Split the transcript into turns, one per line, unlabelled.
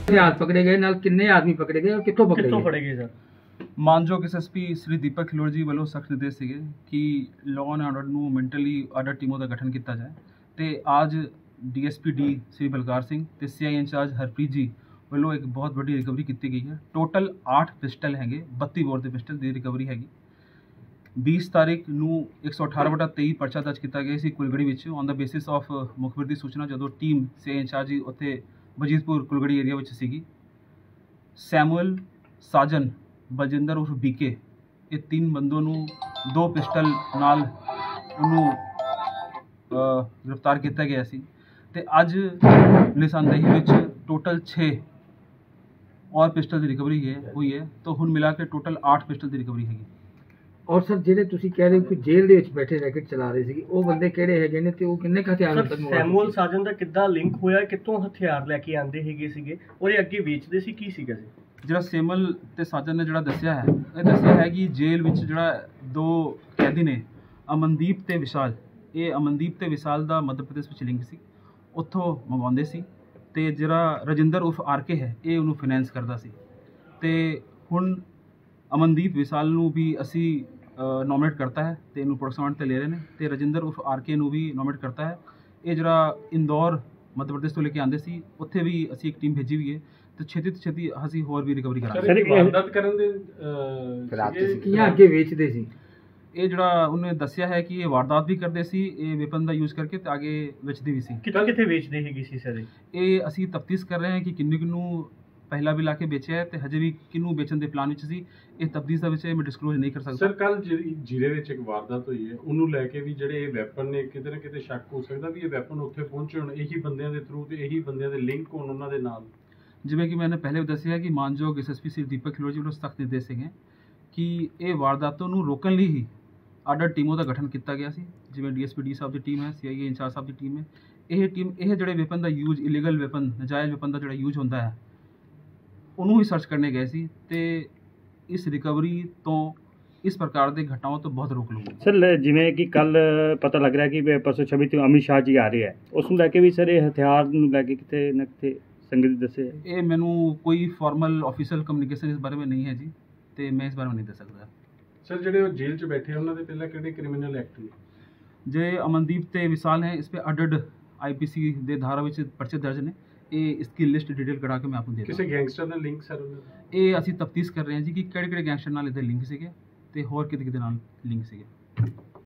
हथियार पकड़े गए नाल किन्ने आदमी पकड़े गए और कित्थों पकड़े गए
सर?
मानयोग SSP श्री दीपक खिलोर जी ਵੱਲੋਂ सख्त निर्देश ਸੀਗੇ कि लॉ एंड ऑर्डर ਨੂੰ ਮੈਂਟਲੀ ਆਰਡਰ ਟੀਮੋਂ ਦਾ ਗਠਨ ਕੀਤਾ ਜਾਏ ਤੇ ਅੱਜ DSP D श्री बलकार सिंह ਤੇ CI ਇੰਚਾਰਜ ਹਰਪ੍ਰੀਤ ਜੀ ਵੱਲੋਂ ਇੱਕ ਬਹੁਤ ਵੱਡੀ ਰਿਕਵਰੀ ਕੀਤੀ ਗਈ ਹੈ। ਟੋਟਲ 8 ਪਿਸਟਲ ਹੈਗੇ, 32 ਬੋਰ ਦੇ ਪਿਸਟਲ ਦੀ ਰਿਕਵਰੀ ਹੈਗੀ। 20 ਤਾਰੀਖ ਨੂੰ 118/23 ਪਰਚਾ ਦਰਜ ਕੀਤਾ ਗਿਆ ਸੀ ਕੁਲਗੜੀ ਵਿੱਚ ਔਨ ਦਾ ਬੇਸਿਸ ਆਫ ਮੁਖਬਰ ਦੀ ਸੂਚਨਾ, ਜਦੋਂ ਟੀਮ CI ਇੰਚਾਰਜ ਜੀ ਉੱਥੇ ਵਜੀਦਪੁਰ ਕੁਲਗੜੀ ਏਰੀਆ ਵਿੱਚ ਸੀਗੀ। ਸੈਮੂਅਲ, ਸਾਜਨ, ਬਲਜਿੰਦਰ ਉਰਫ BK, ਇਹ 3 ਬੰਦੋਂ ਨੂੰ 2 ਪਿਸਟਲ ਨਾਲ ਉਹਨੂੰ ਗ੍ਰਿਫਤਾਰ ਕੀਤਾ ਗਿਆ ਸੀ ਤੇ ਅੱਜ ਨਿਸ਼ਾਨਦੇਹੀ ਵਿੱਚ ਟੋਟਲ 6 और पिस्टल की रिकवरी हुई है, तो ਹੁਣ मिला के टोटल 8 पिस्टल की रिकवरी हैगी।
और सर ਜਿਹੜੇ ਤੁਸੀਂ ਕਹਿ ਰਹੇ ਹੋ ਕਿ ਜੇਲ੍ਹ ਦੇ ਵਿੱਚ ਬੈਠੇ ਰੈਕਟ ਚਲਾ ਰਹੇ ਸੀ, ਉਹ ਬੰਦੇ ਕਿਹੜੇ ਹੈਗੇ ਨੇ ਤੇ ਉਹ ਕਿੰਨੇ ਕ ਹਥਿਆਰ
ਸਰ ਸੈਮੂਅਲ ਸਾਜਨ ਦਾ ਕਿੱਦਾਂ ਲਿੰਕ ਹੋਇਆ, ਕਿੱਥੋਂ ਹਥਿਆਰ ਲੈ ਕੇ ਆਂਦੇ ਹੈਗੇ ਸੀਗੇ ਔਰ ਇਹ ਅੱਗੇ ਵੇਚਦੇ ਸੀ, ਕੀ ਸੀਗਾ ਜੀ?
ਜਿਹੜਾ ਸੈਮੂਅਲ ਤੇ ਸਾਜਨ ਨੇ ਜਿਹੜਾ ਦੱਸਿਆ ਹੈ, ਇਹ ਦੱਸਿਆ ਹੈ ਕਿ ਜੇਲ੍ਹ ਵਿੱਚ ਜਿਹੜਾ 2 ਕੈਦੀ ਨੇ ਅਮਨਦੀਪ ਤੇ ਵਿਸ਼ਾਲ, ਇਹ ਅਮਨਦੀਪ ਤੇ ਵਿਸ਼ਾਲ ਦਾ ਮੱਧ ਪ੍ਰਦੇਸ਼ ਵਿੱਚ ਲਿੰਕ ਸੀ, ਉੱਥੋਂ ਮੰਗਵਾਉਂਦੇ ਸੀ ਤੇ ਜਿਹੜਾ ਰਜਿੰਦਰ ਉਰਫ RK ਹੈ ਇਹ ਉਹਨੂੰ ਫਾਈਨੈਂਸ ਕਰਦਾ ਸੀ ਤੇ ਹੁਣ ਅਮਨਦੀਪ ਵਿਸ਼ਾਲ ਨੂੰ ਵੀ ਅਸੀਂ ਨੋਮੀਨੇਟ ਕਰਤਾ ਹੈ ਤੇ ਇਹਨੂੰ ਪ੍ਰੋਡਕਸ਼ਨ ਤੇ ਲੈ ਰਹੇ ਨੇ ਤੇ ਰਜਿੰਦਰ ਉਰਫ RK ਨੂੰ ਵੀ ਨੋਮੀਨੇਟ ਕਰਤਾ ਹੈ। ਇਹ ਜਿਹੜਾ ਇੰਦੌਰ ਮੱਧ ਪ੍ਰਦੇਸ਼ ਤੋਂ ਲੈ ਕੇ ਆਉਂਦੇ ਸੀ, ਉੱਥੇ ਵੀ ਅਸੀਂ ਇੱਕ ਟੀਮ ਭੇਜੀ ਹੋਈ ਹੈ ਤੇ ਛੇਤੀ ਤੋਂ ਛੇਤੀ ਅਸੀਂ ਹੋਰ ਵੀ ਰਿਕਵਰੀ ਕਰਾਂਗੇ।
ਸਰ ਵਾਰਦਾਤ ਕਰਨ ਦੇ ਕੀ ਅੱਗੇ ਵੇਚਦੇ ਸੀ?
ਇਹ ਜਿਹੜਾ ਉਹਨੇ ਦੱਸਿਆ ਹੈ ਕਿ ਇਹ ਵਾਰਦਾਤ ਵੀ ਕਰਦੇ ਸੀ, ਇਹ ਵੈਪਨ ਦਾ ਯੂਜ਼ ਕਰਕੇ ਤੇ ਅੱਗੇ ਵੇਚਦੇ ਵੀ ਸੀ।
ਕਿੱਥੇ ਵੇਚਦੇ ਹੈਗੇ ਸੀ ਸਰ? ਇਹ
ਅਸੀਂ ਤਫਤੀਸ਼ ਕਰ ਰਹੇ ਹਾਂ ਕਿ ਕਿੰਨੂੰ ਪਹਿਲਾਂ ਵੀ ਲਾ ਕੇ ਵੇਚਿਆ ਹੈ ਤੇ ਹਜੇ ਵੀ ਕਿਹਨੂੰ ਵੇਚਣ ਦੇ ਪਲਾਨ ਵਿੱਚ ਸੀ। ਇਹ ਤਫਤੀਸ਼ ਦਾ ਵਿਸ਼ਾ ਮੈਂ ਡਿਸਕਲੋਜ਼ ਨਹੀਂ ਕਰ ਸਕਦਾ।
ਸਰ ਕੱਲ ਜੀਰੇ ਵਿੱਚ ਇੱਕ ਵਾਰਦਾਤ ਹੋਈ ਹੈ, ਉਹਨੂੰ ਲੈ ਕੇ ਵੀ ਜਿਹੜੇ ਇਹ ਵੈਪਨ ਨੇ ਕਿਤੇ ਨਾ ਕਿਤੇ ਸ਼ੱਕ ਹੋ ਸਕਦਾ ਵੀ ਇਹ ਵੈਪਨ ਉੱਥੇ ਪਹੁੰਚੇ ਹੋਣ ਇਹੀ ਬੰਦਿਆਂ ਦੇ ਥਰੂ ਤੇ ਇਹੀ ਬੰਦਿਆਂ ਦੇ ਲਿੰਕ ਹੋਣ ਉਹਨਾਂ ਦੇ ਨਾਲ।
ਜਿਵੇਂ ਕਿ ਮੈंने ਪਹਿਲੇ ਵੀ ਦੱਸਿਆ ਕਿ ਮਾਨਯੋਗ SSP श्री दीपक खिलोर जी ਵੱਲੋਂ ਸਖਤ ਨਿਰਦੇਸ਼ ਹੈਗੇ ਕਿ ਇਹ ਵਾਰਦਾਤਾਂ ਨੂੰ ਰੋਕਣ ਲਈ ਹੀ ਆਰਡਰ ਟੀਮੋਂ ਦਾ ਗਠਨ ਕੀਤਾ ਗਿਆ ਸੀ, ਜਿਵੇਂ DSP D ਸਾਹਿਬ ਦੀ ਟੀਮ ਹੈ, CIA ਇੰਚਾਰਜ ਸਾਹਿਬ ਦੀ ਟੀਮ ਹੈ। ਇਹ ਟੀਮ ਇਹ ਜਿਹੜੇ ਵੈਪਨ ਦਾ ਯੂਜ਼, ਇਲੀਗਲ ਵੈਪਨ, ਨਜਾਇਜ਼ ਵੈਪਨ ਦਾ ਜਿਹੜਾ ਯੂਜ਼ ਹੁੰਦਾ ਹੈ, ਉਹਨੂੰ ਹੀ ਸਰਚ ਕਰਨੇ ਗਏ ਸੀ ਤੇ ਇਸ ਰਿਕਵਰੀ ਤੋਂ ਇਸ ਪ੍ਰਕਾਰ ਦੇ ਘਟਨਾਵਾਂ ਤੋਂ ਬਹੁਤ ਰੋਕ ਲਊਗਾ।
ਸਰ ਜਿਵੇਂ ਕਿ ਕੱਲ ਪਤਾ ਲੱਗ ਰਿਹਾ ਕਿ ਪਰਸੋਂ 26 ਤੋਂ ਅਮਿਤ ਸ਼ਾਹ ਜੀ ਆ ਰਹੇ ਹੈ, ਉਸ ਨੂੰ ਲੈ ਕੇ ਵੀ ਸਰ ਇਹ ਹਥਿਆਰ ਨੂੰ ਲੈ ਕੇ ਕਿਤੇ ਨਾ ਕਿਤੇ ਸੰਗਤ ਦੱਸੇ?
ਇਹ ਮੈਨੂੰ ਕੋਈ ਫਾਰਮਲ ਆਫੀਸ਼ੀਅਲ ਕਮਿਊਨੀਕੇਸ਼ਨ ਇਸ ਬਾਰੇ ਵਿੱਚ ਨਹੀਂ ਹੈ ਜੀ ਤੇ ਮੈਂ ਇਸ ਬਾਰੇ ਵਿੱਚ ਨਹੀਂ ਦੱਸ ਸਕਦਾ।
ਸਰ ਜਿਹੜੇ ਉਹ ਜੇਲ੍ਹ 'ਚ ਬੈਠੇ ਉਹਨਾਂ ਦੇ ਪਹਿਲਾਂ ਕਿਹੜੇ ਕ੍ਰਿਮੀਨਲ ਐਕਟ ਨੇ?
ਜੇ ਅਮਨਦੀਪ ਤੇ ਵਿਸ਼ਾਲ ਹੈ, ਇਸ 'ਤੇ ਅੱਡ IPC ਦੇ ਧਾਰਾ ਵਿੱਚ ਪਰਚੇ ਦਰਜ ਨੇ। ਇਹ ਇਸकी ਲਿਸਟ ਡਿਟੇਲ ਕਢਾ ਕੇ ਮੈਂ ਆਪ ਨੂੰ ਦੇ ਦਾਂਗਾ।
ਕਿਸੇ ਗੈਂਗਸਟਰ ਨਾਲ ਲਿੰਕ ਸਰ ਉਹਨਾਂ ਦਾ?
ਇਹ ਅਸੀਂ ਤਫਤੀਸ਼ ਕਰ ਰਹੇ ਹਾਂ ਜੀ ਕਿ ਕਿਹੜੇ ਗੈਂਗਸਟਰ ਨਾਲ ਇਹਦੇ ਲਿੰਕ ਸੀਗੇ ਤੇ ਹੋਰ ਕਿਹਦੇ ਨਾਲ ਲਿੰਕ ਸੀਗੇ।